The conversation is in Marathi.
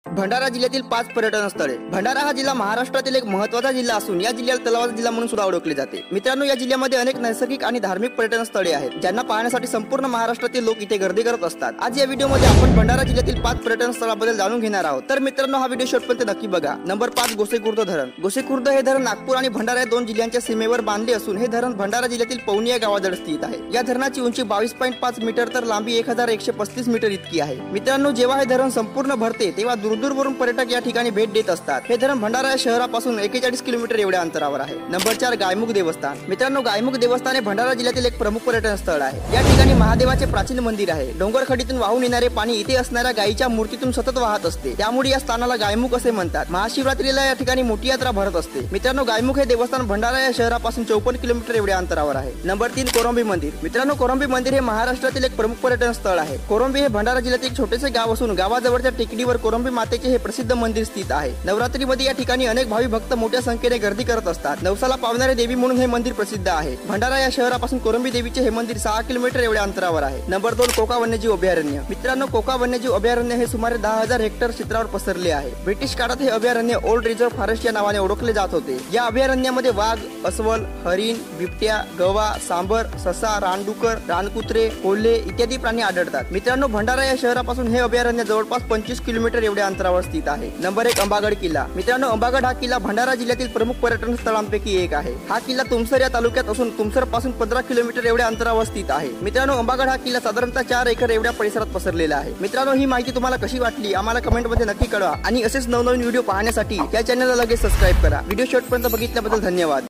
भंडारा जिल्ह्यातील 5 पर्यटन स्थळे। भंडारा हा जिल्हा महाराष्ट्रातील एक महत्त्वाचा जिल्हा असून या जिल्ह्याला तलावाचा जिल्हा म्हणून सुद्धा ओळखले जाते। मित्रांनो, या जिल्ह्यामध्ये अनेक नैसर्गिक आणि धार्मिक पर्यटन स्थळे आहेत, ज्यांना पाहण्यासाठी संपूर्ण महाराष्ट्रातील लोक इथे गर्दी करत असतात। आज या व्हिडिओमध्ये आपण भंडारा जिल्ह्यातील 5 पर्यटन स्थळांबद्दल जाणून घेणार आहोत। तर मित्रांनो, हा व्हिडिओ शेवटपर्यंत नक्की बघा। नंबर 5, गोसेखुर्द धरण। गोसेखुर्द हे धरण नागपूर आणि भंडारा या दोन जिल्ह्यांच्या सीमेवर बांधले असून हे धरण भंडारा जिल्ह्यातील पवनी या गावाजवळ स्थित आहे। या धरणाची उंची 22.5 मीटर तर लांबी 1135 मीटर इतकी आहे। मित्रांनो, जेव्हा हे धरण संपूर्ण भरते तेव्हा दूरदूरवरून पर्यटक या ठिकाणी भेट देत असतात। हे धरण भंडारा शहरापासून 41 किलोमीटर एवढ्या अंतरावर आहे। नंबर 4, गायमुख देवस्थान। मित्रांनो, गायमुख देवस्थान हे भंडारा जिल्ह्यातील एक प्रमुख पर्यटन स्थळ आहे। या ठिकाणी महादेवाचे प्राचीन मंदिर आहे। डोंगरखडीतून वाहून येणारे पाणी इथे असणाऱ्या गायीच्या मूर्तीतून सतत वाहत असते, त्यामुळे या स्थानाला गायमुख असे म्हणतात। महाशिवरात्रीला या ठिकाणी मोठी यात्रा भरत असते। मित्रांनो, गायमुख हे देवस्थान भंडारा या शहरापासून 54 किलोमीटर एवढ्या अंतरावर आहे। नंबर 3, कोरंबी मंदिर। मित्रांनो, कोरंबी मंदिर हे महाराष्ट्रातील एक प्रमुख पर्यटन स्थळ आहे। कोरंबी हे भंडारा जिल्ह्यातील एक छोटेसे गाव असून गावाजवळच्या टेकडीवर कोरंबी मातेचे हे प्रसिद्ध मंदिर स्थित आहे। नवरात्रीमध्ये या ठिकाणी अनेक भावी भक्त मोठ्या संख्येने गर्दी करत असतात। नवसाला पावणारे देवी म्हणून हे मंदिर प्रसिद्ध आहे। भंडारा या शहरापासून कोरंबी देवीचे हे मंदिर 6 किलोमीटर एवढ्या अंतरावर आहे। नंबर 2, कोका वन्यजीव अभयारण्य। मित्रांनो, कोका वन्यजीव अभयारण्य हे सुमारे 10,000 हेक्टर क्षेत्रावर पसरले आहे। ब्रिटिश काळात हे अभयारण्य ओल्ड रिझर्व्ह फॉरेस्ट या नावाने ओळखले जात होते। या अभयारण्यामध्ये वाघ, अस्वल, हरिण, बिबट्या, गवा, सांबर, ससा, रानडुकर, रानकुत्रे, कोल्हे इत्यादी प्राणी आढळतात। मित्रांनो, भंडारा या शहरापासून हे अभयारण्य जवळपास 25 किलोमीटर एवढ्या अंतरावर स्थित आहे। नंबर 1, अंबागड किल्ला। मित्रांनो, अंबागड हा किल्ला भंडारा जिल्ह्यातील प्रमुख पर्यटन स्थळांपैकी एक आहे। हा किल्ला तुमसर या तालुक्यात असून तुमसर पासून 15 किलोमीटर एवढ्या अंतरावर स्थित आहे। मित्रांनो, अंबागड हा किल्ला साधारणतः 4 एकर एवढ्या परिसरात पसरलेला आहे। मित्रांनो, ही माहिती तुम्हाला कशी वाटली आम्हाला कमेंट मध्ये नक्की कळवा आणि असेच नवनवीन व्हिडिओ पाहण्यासाठी या चॅनलला लगेच सबस्क्राईब करा। व्हिडिओ शेवटपर्यंत बघितल्याबद्दल धन्यवाद।